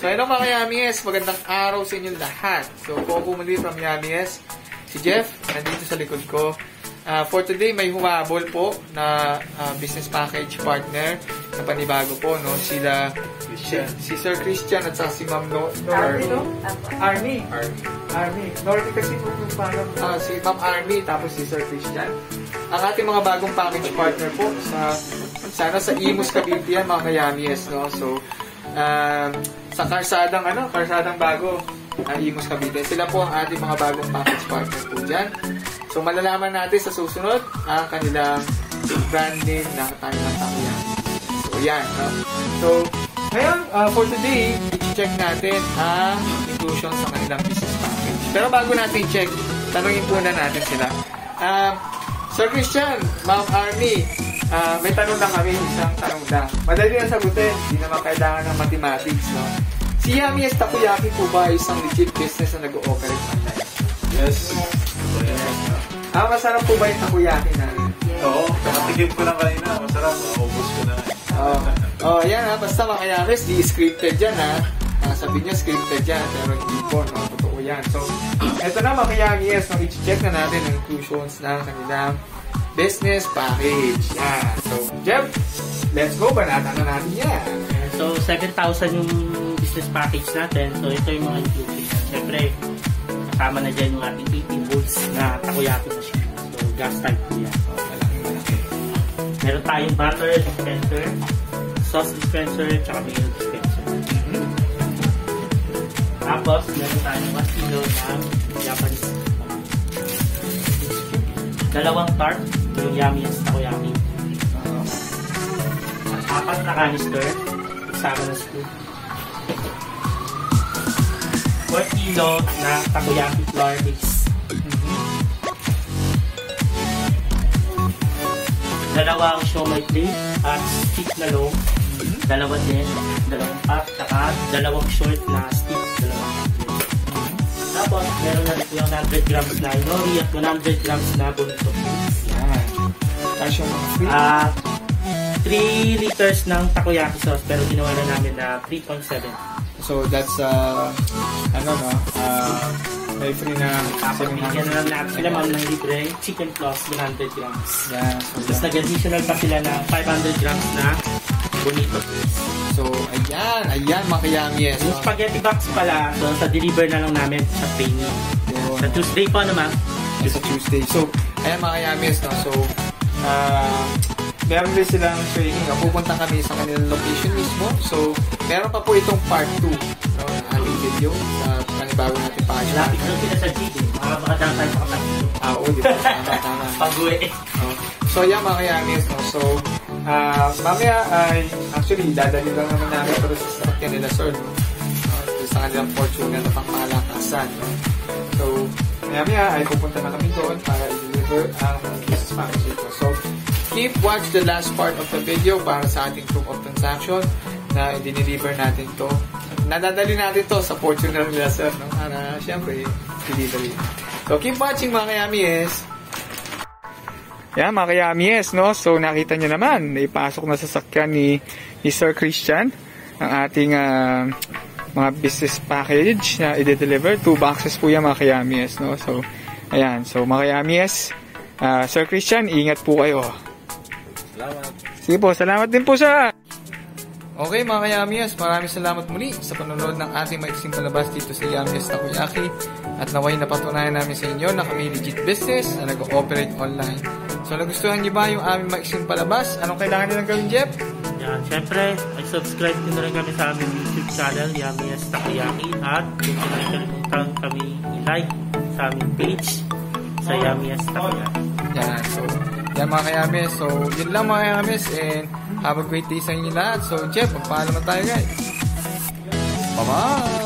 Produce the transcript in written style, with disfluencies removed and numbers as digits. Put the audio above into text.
So, hello mga Yamies, magandang araw sa inyong lahat. So, Coco muli from Yamies. Si Jeff, nandito sa likod ko. For today, may humabol po na business package partner na panibago po, no? Sila, si Sir Christian at si Ma'am Army. Norty kasi po yung parang si Ma'am Army, tapos si Sir Christian. Ang ating mga bagong package partner po sana sa Imus Cavite yan, mga Yamies, no? So, sa karsadang bago, Imus Cavite. Sila po ang ating mga bagong package partner po dyan. So, malalaman natin sa susunod ang kanilang brand name na tayo ng takuyan. So, yan. No? So, ngayon, for today, i-check natin ang inclusion sa kanilang business package. Pero bago natin i-check, tanungin po na natin sila. Sir Christian, Ma'am Army, may tanong lang kami, isang tanong lang. Madali na sagutin, hindi naman kailangan ng mathematics. No? Si Yamies Takoyaki po ba isang legit business na nag-ooperate online? Yes. Masarap po ba yung takoyaki namin? Oo, nakatikim ko lang kanina. Masarap, naubos ko na. Yan ha. Basta mga Yamies, di scripted yan ha. Sabi niya scripted yan, pero hindi po, no? Totoo yan. So, eto na mga Yamies, no? I-check na natin ang inclusions ng kanilang business package. Yan. So, Jeff, let's go. Banatan na natin yan. So, 7,000 yung business package natin. So, ito yung mga inclusions. Siyempre, kasama na dyan yung ating 18 volts na takoyaki machine. So, gas type po yan. Malaki. Meron tayong butter dispenser, sauce dispenser, tsaka mayo dispenser. Tapos, meron tayong 1 kilo ng Japanese. Dalawang tart, yung Yamies Takoyaki. 4 na canister, kasama na scoop. 4 kilo na takoyaki flour mix. Dalawang siomai plate at stick na loaf. Dalawa din, dalawang pack, saka dalawang short na stick. Tapos, meron na rin yung 100 grams na nori at 100 grams na bonito. Yan. Tapos yung mga free? 3 liters ng takoyaki sauce pero ginawa na namin na 3.7. So, that's, may free na bigyan na lang natin sila ma'am ng libre chicken plus 100 grams. Yeah, Tapos nag-additional pa sila na 500 grams na bonito. So, ayan mga Yamies. Yung spaghetti box pala, so sa deliver na lang namin sa training. Sa Tuesday pa naman. Sa Tuesday. So, ayan mga Yamies, no? So, meron din silang training. Pupunta kami sa kanilang location mismo. So, meron pa po itong part 2 no, ng aming video sa panibago natin pa. Lapit lang sila sa GD. Makakadang tayo makapagpito. Oo, di ba? Tama. Pag-uwi. So, ayan mga Yamies, no? So, mamaya ay, actually, dadali lang naman namin pero sa sasakyan nila, sir, no? Sa kanilang Fortuner na pangmalakasan, no? So, mamaya ay pupunta na kami doon para i-deliver ang business package ito. So, watch the last part of the video para sa ating proof of transaction na i-deliver natin to. Nadadali natin to sa Fortuner nila, sir, no? Para, syempre, delivery. So, keep watching mga Yamies. Yan, mga Yamies, no? So, nakita nyo naman, naipasok na sa sakyan ni Sir Christian ang ating mga business package na i-deliver. 2 boxes po yan, mga Yamies, no? So, ayan. So, mga Yamies, Sir Christian, ingat po kayo. Salamat. Sige po, salamat din po sa... Okay mga Yamies, maraming salamat muli sa panonood ng ating maiksing palabas dito sa Yamies Takoyaki at naway napatunayan namin sa inyo na kami legit business na nag-ooperate online. So nagustuhan niyo ba yung aming maiksing palabas? Anong kailangan nilang gawin, Jeff? Yan, syempre, mag-subscribe din na rin kami sa aming YouTube channel, Yamies Takoyaki, at kung kalimutan kami i-like sa aming page sa Yamies Takoyaki. Yan, so yan mga Yamies. So yun lang mga Yamies and have a great day sa inyo lahat. So Jeff, magpaalam na tayo guys. Bye-bye!